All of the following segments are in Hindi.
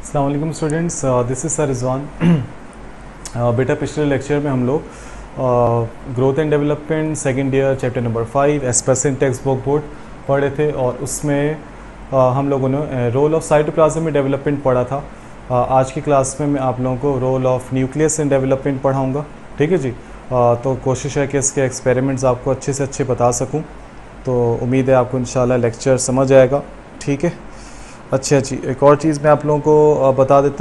अस्सलाम वालेकुम students, this is sir Rizwan. बेटा पिछले लेक्चर में हम लोग growth and development second year chapter number 5 एस्पेसिन टेक्स्ट बुक बोर्ड पढ़े थे और उसमें हम लोगों ने रोल ऑफ साइटोप्लाज्म में डेवलपमेंट पढ़ा था। आज की क्लास में मैं आप लोगों को role of nucleus in development पढ़ाऊँगा। ठीक है जी। तो कोशिश है कि इसके एक्सपेरिमेंट्स आपको अच्छे से अच्छे बता सकूँ। तो उम्मीद है आपको इंशाल्लाह लेक्चर समझ आएगा। ठीक है। अच्छा जी, एक और चीज़ मैं आप लोगों को बता देता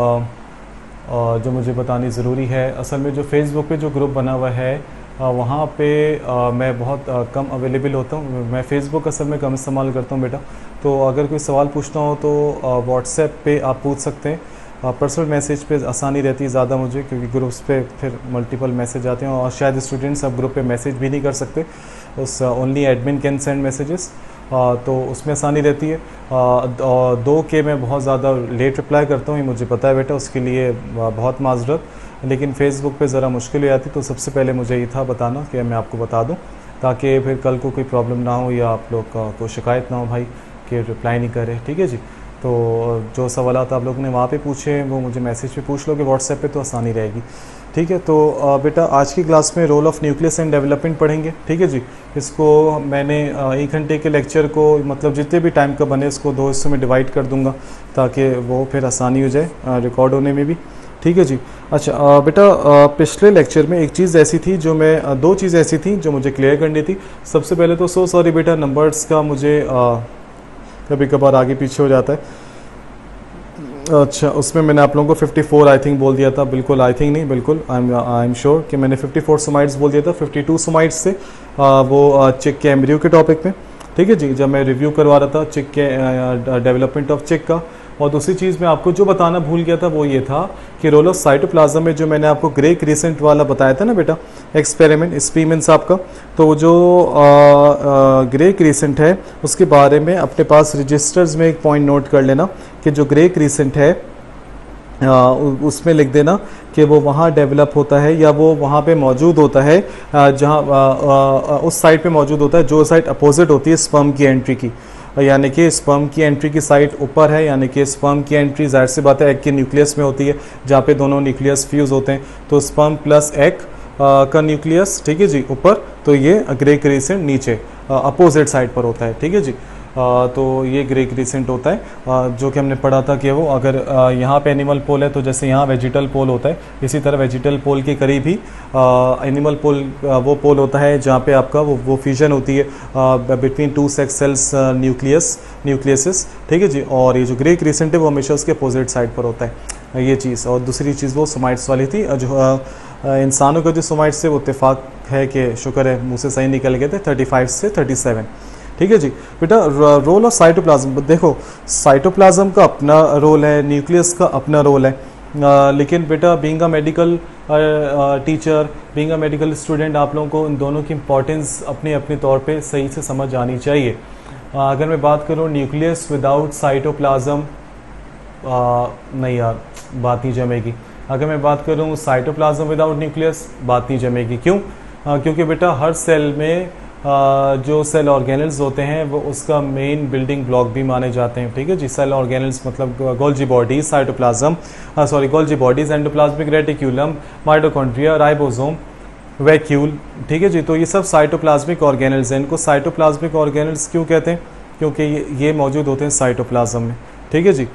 हूँ जो मुझे बतानी ज़रूरी है। असल में जो फेसबुक पे जो ग्रुप बना हुआ है वहाँ पे मैं बहुत कम अवेलेबल होता हूँ। मैं फ़ेसबुक असल में कम इस्तेमाल करता हूँ बेटा। तो अगर कोई सवाल पूछना हो तो व्हाट्सएप पे आप पूछ सकते हैं। पर्सनल मैसेज पे आसानी रहती है ज़्यादा मुझे, क्योंकि ग्रुप्स पे फिर मल्टीपल मैसेज आते हैं और शायद स्टूडेंट्स अब ग्रुप पे मैसेज भी नहीं कर सकते। उस only admin can send messages, तो उसमें आसानी रहती है। 2 के मैं बहुत ज़्यादा लेट रिप्लाई करता हूँ, ये मुझे पता है बेटा, उसके लिए बहुत माजरत। लेकिन फ़ेसबुक पे ज़रा मुश्किल हो जाती, तो सबसे पहले मुझे ये था बताना कि मैं आपको बता दूँ, ताकि फिर कल को कोई प्रॉब्लम ना हो या आप लोग को शिकायत ना हो भाई कि रिप्लाई नहीं करे। ठीक है जी। तो जो सवाल आप लोगों ने वहाँ पे पूछे वो मुझे मैसेज पे पूछ लोगे व्हाट्सएप पे, तो आसानी रहेगी। ठीक है। तो बेटा आज की क्लास में role of nucleus and development पढ़ेंगे। ठीक है जी। इसको मैंने 1 घंटे के लेक्चर को, मतलब जितने भी टाइम का बने, इसको 2 हिस्सों में डिवाइड कर दूंगा ताकि वो फिर आसानी हो जाए रिकॉर्ड होने में भी। ठीक है जी। अच्छा बेटा पिछले लेक्चर में एक चीज़ ऐसी थी जो मैं 2 चीज़ ऐसी थी जो मुझे क्लियर करनी थी। सबसे पहले तो सॉरी बेटा, नंबर्स का मुझे कभी कभार आगे पीछे हो जाता है। अच्छा, उसमें मैंने आप लोगों को 54 आई थिंक बोल दिया था। बिल्कुल आई थिंक नहीं, बिल्कुल आई एम श्योर कि मैंने 54 सोमाइट्स बोल दिया था। 52 सोमाइट्स से वो चिक के एम्ब्रियो के टॉपिक में। ठीक है जी, जब मैं रिव्यू करवा रहा था चिक के डेवलपमेंट ऑफ चिक का। और दूसरी चीज़ मैं आपको जो बताना भूल गया था वो ये था कि रोल ऑफ साइटोप्लाज्म में जो मैंने आपको ग्रे क्रिसेंट वाला बताया था ना बेटा, एक्सपेरिमेंट स्पीमेन साहब का, तो जो ग्रे क्रिसेंट है उसके बारे में अपने पास रजिस्टर्स में एक पॉइंट नोट कर लेना कि जो ग्रे क्रिसेंट है उसमें लिख देना कि वो वहाँ डेवलप होता है या वो वहाँ पे मौजूद होता है जहाँ उस साइड पे मौजूद होता है जो साइड अपोजिट होती है स्पर्म की एंट्री की। यानी कि स्पर्म की एंट्री की साइड ऊपर है, यानी कि स्पर्म की एंट्री जाहिर सी बात है एग के न्यूक्लियस में होती है, जहाँ पे दोनों न्यूक्लियस फ्यूज होते हैं। तो स्पर्म प्लस एग का न्यूक्लियस, ठीक है जी, ऊपर, तो ये ग्रे क्रिसेंट नीचे अपोजिट साइड पर होता है। ठीक है जी। तो ये ग्रे क्रिसेंट होता है जो कि हमने पढ़ा था कि वो अगर यहाँ पे एनिमल पोल है तो जैसे यहाँ वेजिटल पोल होता है, इसी तरह वेजिटल पोल के करीब ही एनिमल पोल वो पोल होता है जहाँ पे आपका वो फ्यूजन होती है बिटवीन 2 सेक्स सेल्स न्यूक्लियसिस। ठीक है जी। और ये जो ग्रे क्रिसेंट है वो हमेशा उसके अपोजिट साइड पर होता है, ये चीज़। और दूसरी चीज़ वो सोमाइट्स वाली थी। जो इंसानों का जो सोमाइट्स है वो इत्तेफाक है कि शुक्र है मुँह से सही निकल गए थे, 35 से 37। ठीक है जी। बेटा रोल ऑफ साइटोप्लाज्म, देखो साइटोप्लाज्म का अपना रोल है, न्यूक्लियस का अपना रोल है। लेकिन बेटा being a medical teacher, being a medical student, आप लोगों को इन दोनों की इंपॉर्टेंस अपने अपने तौर पे सही से समझ आनी चाहिए। अगर मैं बात करूँ न्यूक्लियस विदाउट साइटोप्लाज्म, नहीं यार बात नहीं जमेगी। अगर मैं बात करूँ साइटोप्लाज्म विदाउट न्यूक्लियस, बात नहीं जमेगी। क्यों? क्योंकि बेटा हर सेल में जो सेल ऑर्गेनल्स होते हैं वो उसका मेन बिल्डिंग ब्लॉक भी माने जाते हैं। ठीक है जी। सेल ऑर्गेनल्स मतलब Golgi bodies, cytoplasm, Golgi bodies, endoplasmic reticulum, mitochondria, ribosome, vacuole. ठीक है जी। तो ये सब साइटोप्लाज्मिक ऑर्गेनल्स हैं। इनको साइटोप्लाज्मिक ऑर्गेनल्स क्यों कहते हैं? क्योंकि ये मौजूद होते हैं साइटोप्लाज्म में। ठीक है जी।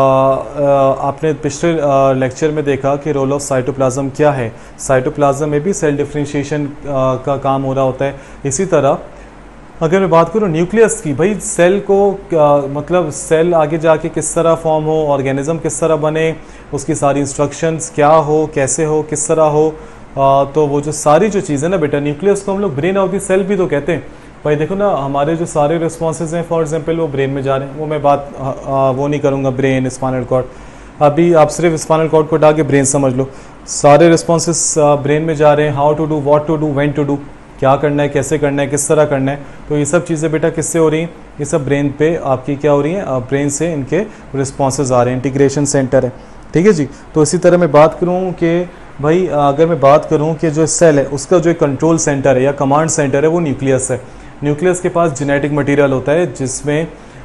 आपने पिछले लेक्चर में देखा कि रोल ऑफ साइटोप्लाज्म क्या है। साइटोप्लाज्म में भी सेल डिफरेंशिएशन का काम हो रहा होता है। इसी तरह अगर मैं बात करूँ न्यूक्लियस की, भाई सेल को मतलब सेल आगे जाके किस तरह फॉर्म हो, ऑर्गेनिज्म किस तरह बने, उसकी सारी इंस्ट्रक्शंस क्या हो, कैसे हो, किस तरह हो, तो वो जो सारी जो चीज़ें ना बेटा, न्यूक्लियस को हम लोग ब्रेन ऑफ द सेल भी तो कहते हैं। भाई देखो ना, हमारे जो सारे रिस्पॉन्सेज हैं फॉर एग्जांपल वो ब्रेन में जा रहे हैं। वो मैं बात वो नहीं करूँगा ब्रेन स्पाइनल कॉर्ड, अभी आप सिर्फ स्पाइनल कॉर्ड को हटा के ब्रेन समझ लो। सारे रिस्पॉन्सेज ब्रेन में जा रहे हैं। How to do, what to do, when to do, क्या करना है, कैसे करना है, किस तरह करना है। तो ये सब चीज़ें बेटा किससे हो रही हैं? ये सब ब्रेन पे आपकी क्या हो रही हैं? ब्रेन से इनके रिस्पॉन्सेज आ रहे हैं, इंटीग्रेशन सेंटर है। ठीक है जी। तो इसी तरह मैं बात करूँ कि भाई अगर मैं बात करूँ कि जो सेल है उसका जो कंट्रोल सेंटर है या कमांड सेंटर है वो न्यूक्लियस है। न्यूक्लियस के पास जेनेटिक मटेरियल होता है जिसमें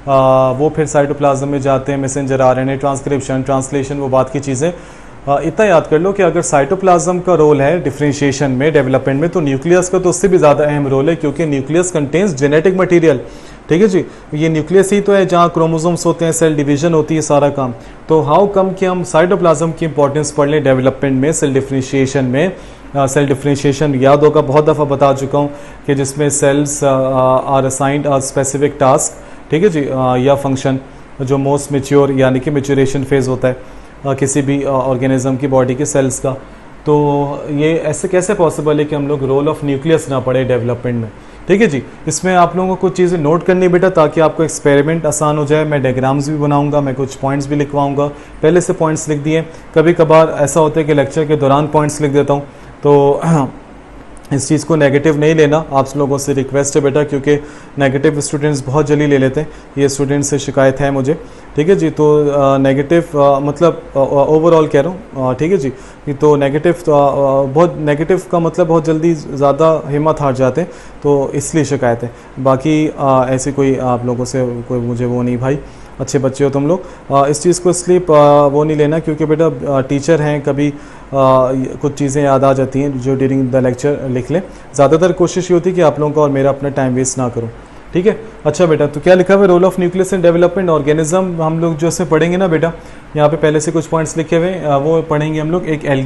वो फिर साइटोप्लाज्म में जाते हैं, मैसेंजर आरएनए, ट्रांसक्रिप्शन, ट्रांसलेशन, वो बात की चीज़ें। इतना याद कर लो कि अगर साइटोप्लाज्म का रोल है डिफरेंशिएशन में, डेवलपमेंट में, तो न्यूक्लियस का तो उससे भी ज़्यादा अहम रोल है, क्योंकि न्यूक्लियस कंटेन्स जेनेटिक मटेरियल। ठीक है जी, ये न्यूक्लियस ही तो है जहाँ क्रोमोसोम्स होते हैं, सेल डिवीजन होती है, सारा काम। तो हाउ कम कि हम साइटोप्लाज्म की इंपॉर्टेंस पढ़ लें डेवलपमेंट में, सेल डिफरेंशिएशन में। सेल डिफरेंशिएशन याद होगा, बहुत दफ़ा बता चुका हूँ कि जिसमें cells are assigned a specific task, ठीक है जी, या फंक्शन, जो मोस्ट मेच्योर यानी कि मेच्योरेशन फेज होता है किसी भी ऑर्गेनिज्म की बॉडी के सेल्स का। तो ये ऐसे कैसे पॉसिबल है कि हम लोग रोल ऑफ न्यूक्लियस ना पढ़े डेवलपमेंट में। ठीक है जी, इसमें आप लोगों को कुछ चीज़ें नोट करनी बेटा, ताकि आपको एक्सपेरिमेंट आसान हो जाए। मैं डायग्राम्स भी बनाऊंगा, मैं कुछ पॉइंट्स भी लिखवाऊंगा, पहले से पॉइंट्स लिख दिए। कभी कभार ऐसा होता है कि लेक्चर के दौरान पॉइंट्स लिख देता हूँ, तो इस चीज़ को नेगेटिव नहीं लेना। आप लोगों से रिक्वेस्ट है बेटा, क्योंकि नेगेटिव स्टूडेंट्स बहुत जल्दी ले लेते हैं, ये स्टूडेंट्स से शिकायत है मुझे। ठीक है जी, तो नेगेटिव मतलब ओवरऑल कह रहा हूँ, ठीक है जी। तो नेगेटिव बहुत नेगेटिव का मतलब बहुत जल्दी ज़्यादा हिम्मत हार जाते हैं, तो इसलिए शिकायत है। बाकी ऐसे कोई आप लोगों से कोई मुझे वो नहीं भाई, अच्छे बच्चे हो तुम लोग। इस चीज़ को इसलिए वो नहीं लेना, क्योंकि बेटा टीचर हैं, कभी कुछ चीज़ें याद आ जाती हैं जो ड्यूरिंग द लेक्चर लिख लें। ज़्यादातर कोशिश ये होती है कि आप लोगों का और मेरा अपना टाइम वेस्ट ना करूँ। ठीक है, अच्छा बेटा, तो क्या लिखा हुआ है, role of nucleus in development organism. हम लोग जो से पढ़ेंगे ना बेटा, यहाँ पे पहले से कुछ पॉइंट्स लिखे हुए, वो पढ़ेंगे हम लोग। एक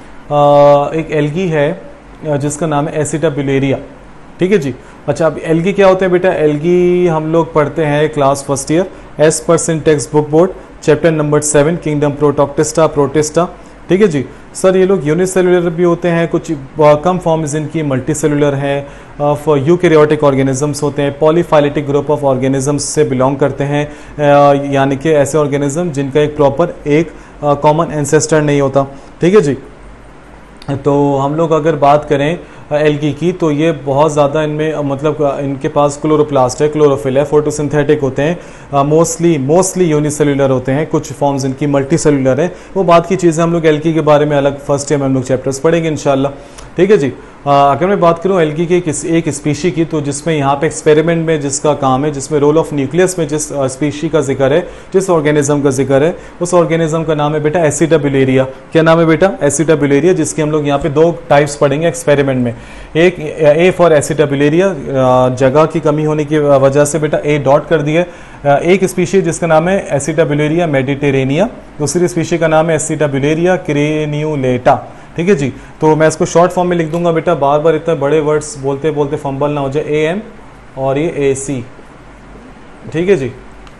एल्गी है जिसका नाम है एसिटाब्यूलेरिया। ठीक है जी, अच्छा अब एल्गी क्या होते हैं बेटा, एल्गी हम लोग पढ़ते हैं class first year, as per textbook board, chapter number 7, kingdom protoctista protista. ठीक है जी सर, ये लोग यूनिसेलुलर भी होते हैं, कुछ कम फॉर्म्स इनकी मल्टी सेलुलर हैं, फॉर यूकैरियोटिक ऑर्गेनिजम्स होते हैं, पॉलीफाइलेटिक ग्रुप ऑफ ऑर्गेनिजम्स से बिलोंग करते हैं, यानी कि ऐसे ऑर्गेनिज्म जिनका एक प्रॉपर एक कॉमन एंसेस्टर नहीं होता। ठीक है जी, तो हम लोग अगर बात करें एल्गी की, तो ये बहुत ज़्यादा इनमें मतलब इनके पास क्लोरोप्लास्ट है, क्लोरोफिल है, फोटोसिंथेटिक होते हैं, मोस्टली यूनिसेलुलर होते हैं, कुछ फॉर्म्स इनकी मल्टी सेलुलर है। वो बात की चीज़ें हम लोग एल्गी के बारे में अलग फर्स्ट ईयर में हम लोग चैप्टर्स पढ़ेंगे इंशाल्लाह। ठीक है जी, अगर मैं बात करूं एल्गी के एक स्पीशी की, तो जिसमें यहाँ पे एक्सपेरिमेंट में जिसका काम है, जिसमें रोल ऑफ न्यूक्लियस में जिस स्पीशी का जिक्र है, जिस ऑर्गेनिज्म का जिक्र है, उस ऑर्गेनिज्म का नाम है बेटा एसिटाब्यूलेरिया। क्या नाम है बेटा, एसिटाब्यूलेरिया, जिसकी हम लोग यहाँ पे 2 टाइप्स पढ़ेंगे एक्सपेरिमेंट में। एक ए फॉर एसिटाब्यूलेरिया, जगह की कमी होने की वजह से बेटा ए डॉट कर दिया। एक स्पीशी जिसका नाम है एसिटाब्यूलेरिया मेडिटेरेनिया, दूसरी स्पीशी का नाम है एसिटाब्यूलेरिया क्रेन्यूलेटा। ठीक है जी, तो मैं इसको शॉर्ट फॉर्म में लिख दूंगा बेटा, बार बार इतने बड़े वर्ड्स बोलते बोलते फंबल ना हो जाए। AM और ये AC। ठीक है जी,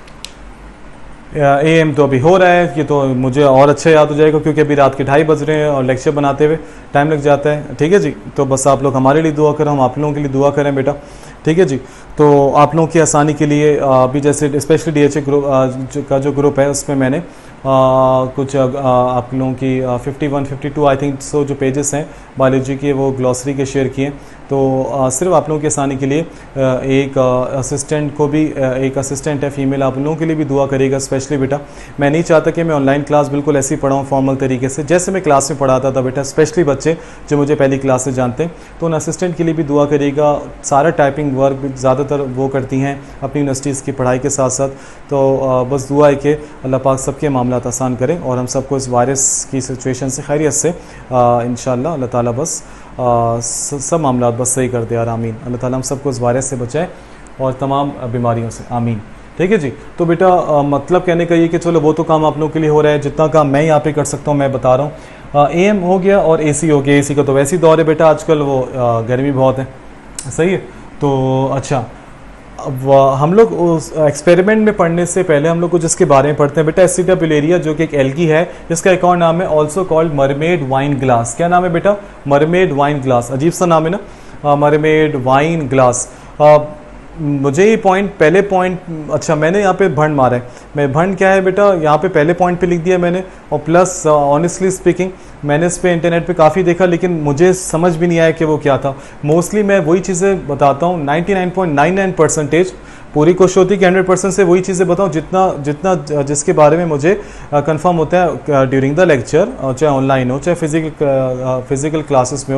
AM तो अभी हो रहा है, ये तो मुझे और अच्छा याद हो जाएगा, क्योंकि अभी रात के 2:30 बज रहे हैं और लेक्चर बनाते हुए टाइम लग जाता है। ठीक है जी, तो बस आप लोग हमारे लिए दुआ करें, हम आप लोगों के लिए दुआ करें बेटा। ठीक है जी, तो आप लोगों की आसानी के लिए अभी जैसे स्पेशली DHA ग्रुप का जो ग्रुप है, उसमें मैंने कुछ आप लोगों की 51, 52 आई थिंक सो जो पेजेस हैं बायोलॉजी के, वो ग्लॉसरी के शेयर किए। तो सिर्फ आप लोगों की आसानी के लिए एक असिस्टेंट को भी, एक असिस्टेंट है फीमेल, आप लोगों के लिए भी दुआ करेगा स्पेशली बेटा। मैं नहीं चाहता कि मैं ऑनलाइन क्लास बिल्कुल ऐसे ही पढ़ाऊँ फॉर्मल तरीके से, जैसे मैं क्लास में पढ़ाता था बेटा, स्पेशली बच्चे जो मुझे पहली क्लास से जानते हैं। तो उन असिस्टेंट के लिए भी दुआ करिएगा। सारा टाइपिंग वर्क ज़्यादातर वो करती हैं अपनी यूनिवर्सिटीज़ की पढ़ाई के साथ साथ। तो बस दुआ है कि अल्लाह पाक सबके मामलात आसान करें और हम सबको इस वायरस की सिचुएशन से खैरियत से इंशाअल्लाह अल्लाह ताला बस सब मामलात बस सही कर दे यार, आमीन। अल्लाह ताला हम सबको इस वायरस से बचाए और तमाम बीमारियों से, आमीन। ठीक है जी, तो बेटा मतलब कहने का ये कि चलो वो तो काम आप लोगों के लिए हो रहा है, जितना काम मैं यहाँ पे कर सकता हूँ मैं बता रहा हूँ। AM हो गया और AC हो गया। AC का तो वैसे ही दौर है बेटा आजकल, वो गर्मी बहुत है, सही है। तो अच्छा, अब हम लोग उस एक्सपेरिमेंट में पढ़ने से पहले हम लोग कुछ इसके बारे में पढ़ते हैं बेटा। एसिटाब्यूलेरिया जो कि एक एल्गी है, जिसका एक और नाम है also called mermaid wine glass. क्या नाम है बेटा, मरमेड वाइन ग्लास। अजीब सा नाम है ना, मरमेड वाइन ग्लास। मुझे ये पॉइंट, पहले पॉइंट, अच्छा मैंने यहाँ पे भंड मारा है। मैं भंड क्या है बेटा, यहाँ पे पहले पॉइंट पे लिख दिया मैंने, और प्लस ऑनेस्टली स्पीकिंग मैंने इस पे इंटरनेट पे काफ़ी देखा, लेकिन मुझे समझ भी नहीं आया कि वो क्या था। मोस्टली मैं वही चीज़ें बताता हूँ, 99.99%। पूरी कोशिश होती है कि 100% से वही चीज़ें बताऊँ जितना जिसके बारे में मुझे कंफर्म होता है ड्यूरिंग द लेक्चर, चाहे ऑनलाइन हो चाहे फिजिकल क्लासेस में हो।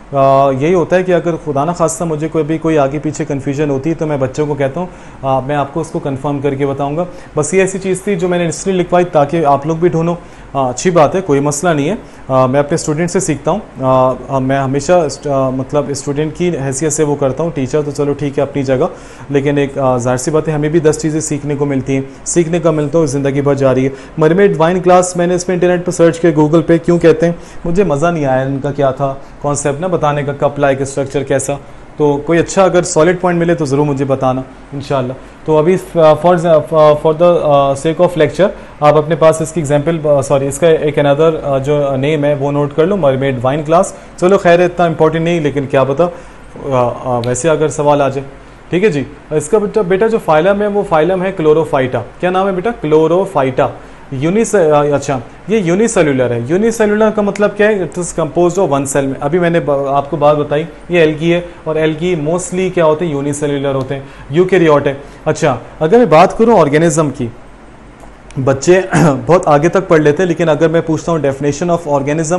यही होता है कि अगर खुदा ना खास्ता मुझे कोई आगे पीछे कन्फ्यूजन होती है तो मैं बच्चों को कहता हूँ, मैं आपको उसको कंफर्म करके बताऊंगा। बस ये ऐसी चीज़ थी जो मैंने इसलिए लिखवाई ताकि आप लोग भी ढूंढो। अच्छी बात है, कोई मसला नहीं है। मैं अपने स्टूडेंट से सीखता हूँ। मैं हमेशा मतलब स्टूडेंट की हैसियत से वो करता हूँ। टीचर तो चलो ठीक है अपनी जगह, लेकिन एक ज़ाहिर सी बात है हमें भी 10 चीज़ें सीखने को मिलती हैं, सीखने का मिलता है, ज़िंदगी भर जा रही है। मरमेड वाइन क्लास मैंने इसमें इंटरनेट पर सर्च किया, गूगल पे क्यों कहते हैं, मुझे मज़ा नहीं आया इनका क्या था कॉन्सेप्ट ना बताने का, कप लाइक स्ट्रक्चर कैसा। तो कोई अच्छा अगर सॉलिड पॉइंट मिले तो ज़रूर मुझे बताना इंशाल्लाह। तो अभी for the sake of lecture आप अपने पास इसकी एग्जांपल इसका एक अनदर जो नेम है वो नोट कर लो, मरमेड वाइन क्लास। चलो खैर इतना इंपॉर्टेंट नहीं, लेकिन क्या पता वैसे अगर सवाल आ जाए। ठीक है जी। इसका बेटा जो फाइलम है वो फाइलम है क्लोरोफाइटा। क्या नाम है बेटा? क्लोरोफाइटा। अच्छा ये यूनिसेलुलर है। यूनिसेलुलर का मतलब क्या है? It is composed of one cell में। अभी मैंने आपको बात बताई ये एल्गी है, और एल्गी मोस्टली क्या होते हैं? यूनिसेलुलर होते हैं, यूकैरियोट है। अच्छा अगर मैं बात करूं ऑर्गेनिज्म की, बच्चे बहुत आगे तक पढ़ लेते हैं, लेकिन अगर मैं पूछता हूँ डेफिनेशन ऑफ ऑर्गेनिज्म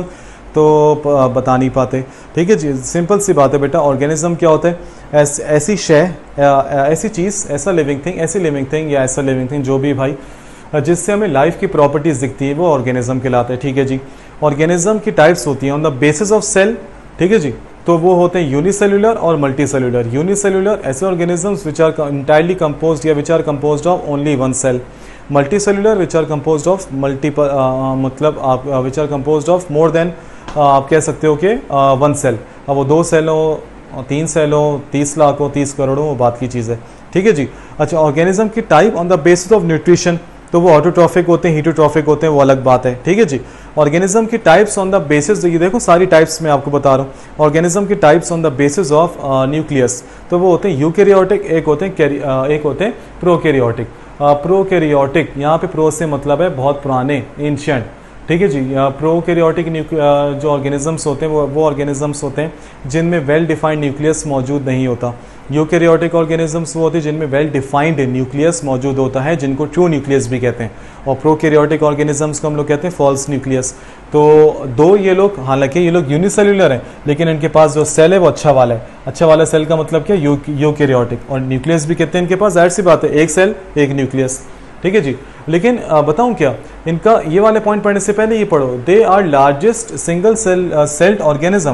तो बता नहीं पाते। ठीक है जी, सिंपल सी बात है बेटा। ऑर्गेनिज्म क्या होता है? ऐसी शय, ऐसी चीज़, ऐसा लिविंग थिंग, ऐसी लिविंग थिंग या ऐसा लिविंग थिंग जो भी भाई जिससे हमें लाइफ की प्रॉपर्टीज दिखती है वो ऑर्गेनिज्म कहलाता है। ठीक है जी। ऑर्गेनिज्म की टाइप्स होती हैं on the basis of cell. ठीक है जी। तो वो होते हैं यूनिसेलुलर और मल्टीसेलुलर। यूनिसेलुलर ऐसे organisms which are entirely composed या which are composed of only one cell. Multicellular which are composed of multiple मतलब आप which are composed of more than आप कह सकते हो कि वन सेल। अब वो 2 सेल हो, 3 सेल हो, 30 लाख हो, 30 करोड़ हो, वो बात की चीज़ है। ठीक है जी। अच्छा ऑर्गेनिज्म की type on the basis of nutrition, तो वो ऑटोट्रॉफिक होते हैं, हीटोट्रॉफिक होते हैं, वो अलग बात है। ठीक है जी। ऑर्गेनिज्म की टाइप्स ऑन द बेसिस, ये देखो सारी टाइप्स मैं आपको बता रहा हूँ। ऑर्गेनिज्म की types on the basis of nucleus, तो वो होते हैं यूकैरियोटिक, एक होते हैं प्रोकैरियोटिक। प्रोकैरियोटिक, यहाँ पे प्रो से मतलब है बहुत पुराने, एंशिएंट। ठीक है जी। प्रोकैरियोटिक जो ऑर्गेनिजम्स होते हैं वो ऑर्गेनिजम्स होते हैं जिनमें वेल डिफाइंड न्यूक्लियस मौजूद नहीं होता। यूकैरियोटिक ऑर्गेनिजम्स वो होते हैं जिनमें वेल डिफाइंड न्यूक्लियस मौजूद होता है, जिनको ट्रू न्यूक्लियस भी कहते हैं। और प्रोकैरियोटिक ऑर्गेनिजम्स को हम लोग कहते हैं फॉल्स न्यूक्लियस। तो दो ये लोग, हालांकि ये लोग यूनिसेल्युलर हैं, लेकिन इनके पास जो सेल है वो अच्छा वाला है। अच्छा वाला सेल का मतलब क्या? यूकैरियोटिक। और न्यूक्लियस भी कहते हैं इनके पास, जाहिर सी बात है, एक सेल एक न्यूक्लियस। ठीक है जी। लेकिन बताऊं क्या, इनका ये वाले पॉइंट पढ़ने से पहले ये पढ़ो, they are largest single celled organism.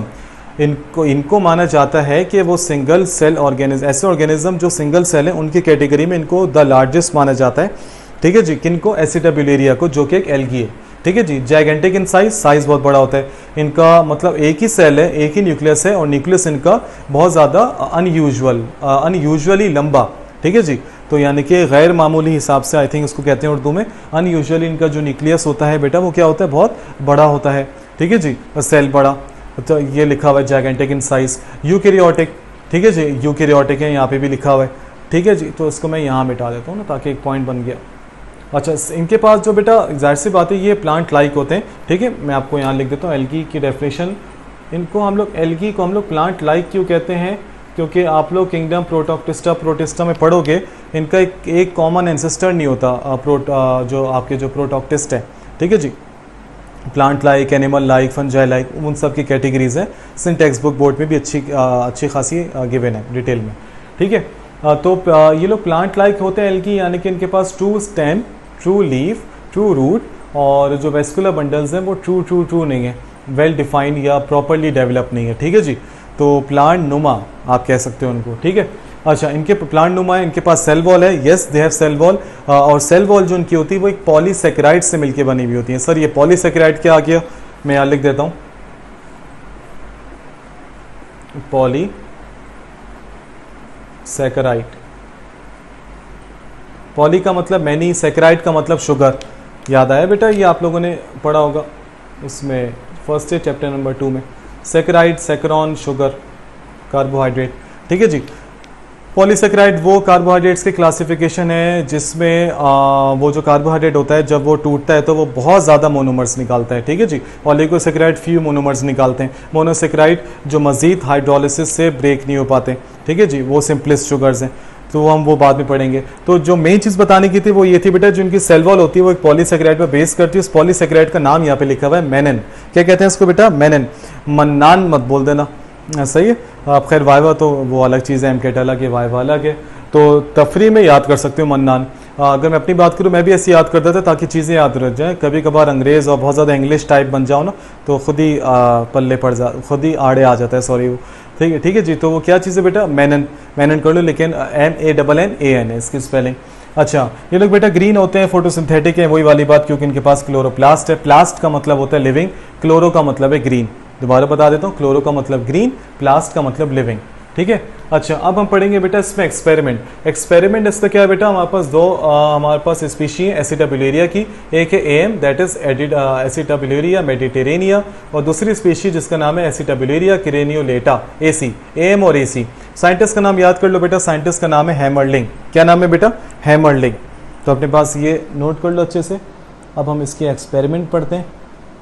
इनको माना जाता है कि वो सिंगल सेल ऑर्गेनिज्म, ऐसे ऑर्गेनिज्म जो सिंगल सेल है उनकी कैटेगरी में इनको द लार्जेस्ट माना जाता है। ठीक है जी। किनको? एसिटाब्यूलेरिया को, जो कि एक एल्गी है। ठीक है जी। जाइगेंटिक इन साइज बहुत बड़ा होता है इनका, मतलब एक ही सेल है, एक ही न्यूक्लियस है, और न्यूक्लियस इनका बहुत ज़्यादा अनयूजुअली लंबा। ठीक है जी। तो यानी कि गैर मामूली हिसाब से, आई थिंक उसको कहते हैं उर्दू में, अनयूजुअली इनका जो न्यूक्लियस होता है बेटा वो क्या होता है? बहुत बड़ा होता है। ठीक है जी। सेल बड़ा, तो ये लिखा हुआ है जाइगेंटिक इन साइज। यूकैरियोटिक, ठीक है जी, यूकैरियोटिक है, यहाँ पे भी लिखा हुआ है। ठीक है जी। तो इसको मैं यहाँ मिटा देता हूँ ना, ताकि एक पॉइंट बन गया। अच्छा, इनके पास जो बेटा जाहिर सी बात है ये प्लांट लाइक होते हैं। ठीक है, मैं आपको यहाँ लिख देता हूँ एल्गी की डेफिनेशन। इनको हम लोग, एल्गी को हम लोग प्लांट लाइक क्यों कहते हैं? क्योंकि आप लोग किंगडम प्रोटोक्टिस्टा में पढ़ोगे, इनका एक कॉमन एंसेस्टर नहीं होता, जो आपके जो प्रोटोक्टिस्ट है। ठीक है जी। Plant like, animal like, fungi like, उन सब की कैटेगरीज है। सिंटेक्स बुक बोर्ड में भी अच्छी खासी गिवन है डिटेल में। ठीक है। तो ये लोग प्लांट लाइक होते हैं एल्गी, यानी कि इनके पास true stem, true leaf, true root, और जो वेस्कुलर बंडल्स हैं वो ट्रू नहीं है, वेल डिफाइंड या प्रॉपरली डेवलप नहीं है। ठीक है जी। तो प्लांट नुमा आप कह सकते हो उनको। ठीक है। अच्छा, इनके प्लांट नुमा है, इनके पास सेल वॉल है, yes they have cell wall. और सेल वॉल जो उनकी होती है वो एक पॉलीसेकेराइड से मिलकर बनी हुई होती है। सर ये पॉलीसेकेराइड क्या आ गया? मैं यहाँ लिख देता हूँ, पॉलीसेकेराइड। पॉली का मतलब मैनी, सेकेराइड का मतलब शुगर। याद आया बेटा? ये आप लोगों ने पढ़ा होगा उसमें फर्स्ट ईयर चैप्टर नंबर 2 में। Saccharide, saccharon, sugar, carbohydrate. ठीक है जी। पॉलीसेकेराइड वो कार्बोहाइड्रेट्स की क्लासिफिकेशन है जिसमें वो जो कार्बोहाइड्रेट होता है जब वो टूटता है तो वो बहुत ज़्यादा मोनोमर्स निकालता है। ठीक है जी। ऑलिगोसेकेराइड फ्यू मोनोमर्स निकालते हैं। मोनोसेकेराइड जो मजीद हाइड्रोलिसिस से ब्रेक नहीं हो पाते। ठीक है जी। वो सिंपलेस्ट शुगर्स हैं, तो हम वो बाद में पढ़ेंगे। तो जो मेन चीज़ बताने की थी वो ये थी बेटा, जो उनकी सेल वॉल होती है वो एक पॉलीसेकेराइड पर बेस करती है। उस पॉलीसेकेराइड का नाम यहाँ पे लिखा हुआ है मेनन। क्या कहते हैं इसको बेटा? मेनन। मन्नान मत बोल देना, सही है। आप खैर वाइवा तो वो अलग चीज़ है, एमकेट अलग है, वाइवा अलग है, तो तफरी में याद कर सकते हो मन्नान। अगर मैं अपनी बात करूँ, मैं भी ऐसे याद करता था ताकि चीज़ें याद रह जाएँ। कभी कभार अंग्रेज़ और बहुत ज़्यादा इंग्लिश टाइप बन जाओ ना तो खुद ही पल्ले पड़ जा, खुद ही आड़े आ जाता है, सॉरी वो। ठीक है जी। तो वो क्या चीज़ है बेटा, मैनन, मैनन कर लो, लेकिन MANNAN है इसकी स्पेलिंग। अच्छा, ये लोग बेटा ग्रीन होते हैं, फोटोसिंथेटिक है, वही वाली बात, क्योंकि इनके पास क्लोरोप्लास्ट है। प्लास्ट का मतलब होता है लिविंग, क्लोरो का मतलब है ग्रीन। दोबारा बता देता हूँ, क्लोरो का मतलब ग्रीन, प्लास्ट का मतलब लिविंग। ठीक है। अच्छा, अब हम पढ़ेंगे बेटा इसमें एक्सपेरिमेंट। एक्सपेरिमेंट इसका क्या है बेटा, हमारे पास दो हमारे पास स्पीशी है एसिटाबिलेरिया की। एक है AM, that is acetabularia mediterranea, और दूसरी स्पीशी जिसका नाम है एसिटाबिलेरिया क्रेनियोलेटा, AC, AM और AC। साइंटिस्ट का नाम याद कर लो बेटा, साइंटिस्ट का नाम है हैमरलिंग। क्या नाम है बेटा, हैमरलिंग। तो अपने पास ये नोट कर लो अच्छे से। अब हम इसके एक्सपेरिमेंट पढ़ते हैं।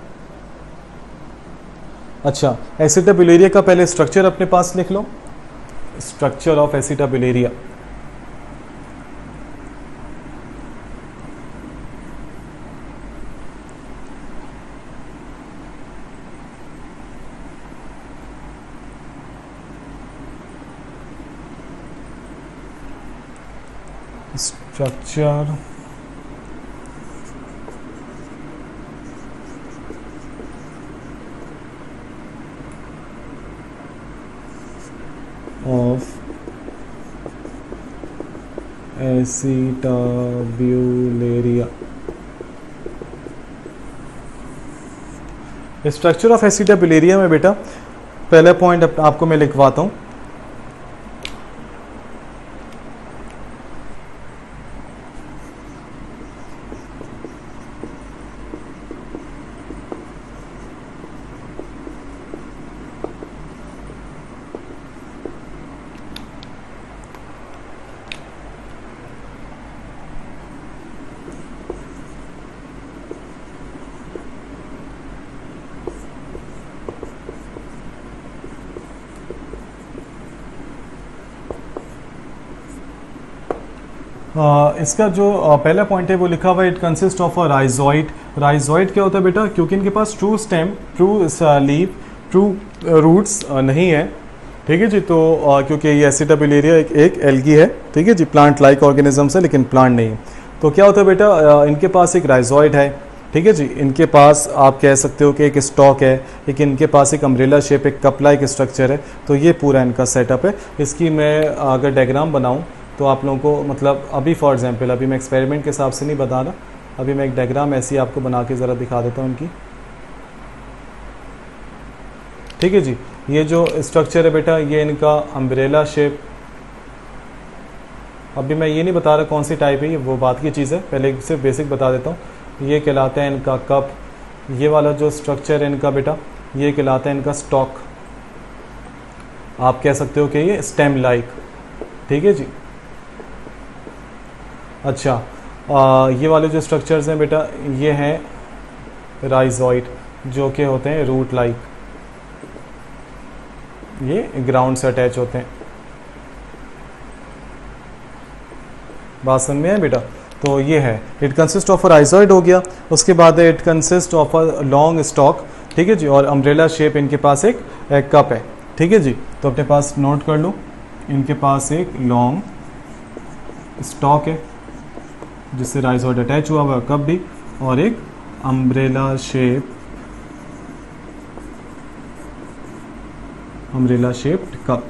अच्छा, एसिटाबिलेरिया का पहले स्ट्रक्चर अपने पास लिख लो, structure of acetabularia. Structure of acetabularia. Structure of acetabularia में बेटा पहला पॉइंट आपको मैं लिखवाता हूं। इसका जो पहला पॉइंट है वो लिखा हुआ है, it consist of a rhizoid. Rhizoid क्या होता है बेटा, क्योंकि इनके पास true stem, true leaf, true roots नहीं है। ठीक है जी। तो क्योंकि ये एसिटाबिलेरिया एक एल्गी है, ठीक है जी, प्लांट लाइक ऑर्गेनिजम्स है लेकिन प्लांट नहीं है। तो क्या होता है बेटा, इनके पास एक राइजोइड है, ठीक है जी। इनके पास आप कह सकते हो कि एक स्टॉक है, लेकिन इनके पास एक अम्ब्रेला शेप, एक कप लाइक स्ट्रक्चर है। तो ये पूरा इनका सेटअप है। इसकी मैं अगर डायग्राम बनाऊँ तो आप लोगों को, मतलब अभी फॉर एग्जांपल, अभी मैं एक्सपेरिमेंट के हिसाब से नहीं बता रहा, अभी मैं एक डायग्राम ऐसी आपको बना के ज़रा दिखा देता हूँ इनकी। ठीक है जी। ये जो स्ट्रक्चर है बेटा, ये इनका अम्ब्रेला शेप। अभी मैं ये नहीं बता रहा कौन सी टाइप है, ये वो बात की चीज़ है, पहले सिर्फ बेसिक बता देता हूँ। ये कहलाता है इनका कप। ये वाला जो स्ट्रक्चर है इनका बेटा, ये कहलाता है इनका स्टॉक। आप कह सकते हो कि ये स्टेम लाइक। ठीक है जी। अच्छा, ये वाले जो स्ट्रक्चर्स हैं बेटा, ये हैं राइजोइड, जो कि होते हैं रूट लाइक, ये ग्राउंड से अटैच होते हैं। बात समझ में है बेटा। तो ये है, it consist of a rhizoid हो गया। उसके बाद it consist of a long stalk. ठीक है जी। और अम्ब्रेला शेप इनके पास एक कप है। ठीक है जी। तो अपने पास नोट कर लो, इनके पास एक लॉन्ग स्टॉक है जिससे राइजोइड अटैच हुआ हुआ कप भी, और एक अम्ब्रेला शेप्ड कप।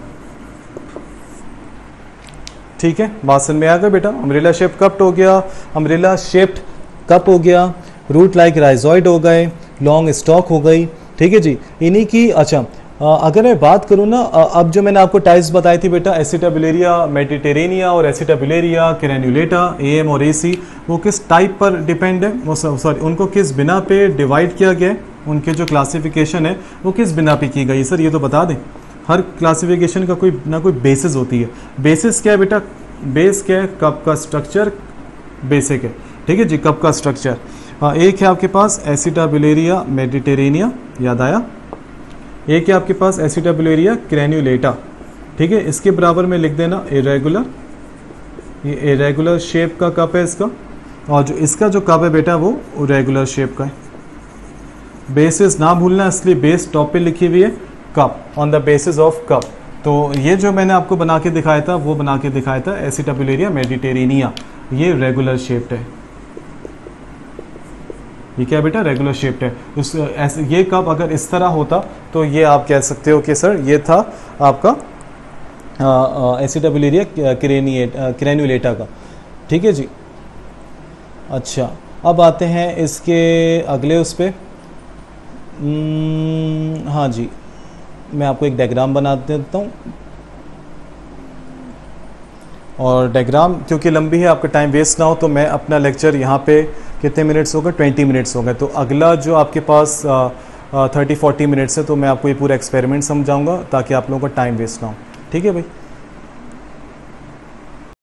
ठीक है, बात समझ में आ गया बेटा। अम्ब्रेला शेप कप हो गया, अम्ब्रेला शेप्ड कप हो गया, रूट लाइक राइजोइड हो गए, लॉन्ग स्टॉक हो गई। ठीक है जी। इन्हीं की, अच्छा अगर मैं बात करूँ ना, अब जो मैंने आपको टाइप्स बताई थी बेटा, एसिटाबिलेरिया मेडिटेरेनिया और एसिटाबिलेरिया क्रेन्युलेटा, AM और AC, वो किस टाइप पर डिपेंड है, वो सॉरी उनको किस बिना पे डिवाइड किया गया है, उनके जो क्लासिफिकेशन है वो किस बिना पे की गई। सर ये तो बता दें, हर क्लासिफिकेशन का कोई ना कोई बेसिस होती है। बेसिस क्या है बेटा, बेस क्या है, कप का स्ट्रक्चर बेसिक है। ठीक है जी, कप का स्ट्रक्चर। एक है आपके पास एसिटाबिलेरिया मेडिटेरेनिया, याद आया। एक है आपके पास एसिटाबिलेरिया क्रेन्युलेटा। ठीक है, इसके बराबर में लिख देना इरेगुलर, ये इरेगुलर शेप का कप है इसका, और जो इसका जो कप है बेटा वो रेगुलर शेप का है। बेसिस ना भूलना, इसलिए बेस टॉप पे लिखी हुई है, cup, on the basis of cup. तो ये जो मैंने आपको बना के दिखाया था वो बना के दिखाया था एसिटाबिलेरिया मेडिटेरेनिया, ये रेगुलर शेप्ड है। ये क्या बेटा, रेगुलर शेप्ड है। उस ऐसे ये कप अगर इस तरह होता तो ये आप कह सकते हो कि सर ये था आपका एसिटाबिलेरिया क्रेन्युलेटा का। ठीक है जी। अच्छा, अब आते हैं इसके अगले उस पे। हाँ जी, मैं आपको एक डायग्राम बना देता हूँ, और डायग्राम क्योंकि लंबी है, आपका टाइम वेस्ट ना हो, तो मैं अपना लेक्चर यहाँ पे कितने मिनट्स हो गए, 20 मिनट्स हो गए। तो अगला जो आपके पास 30-40 मिनट्स है, तो मैं आपको ये पूरा एक्सपेरिमेंट समझाऊंगा ताकि आप लोगों का टाइम वेस्ट ना हो। ठीक है भाई।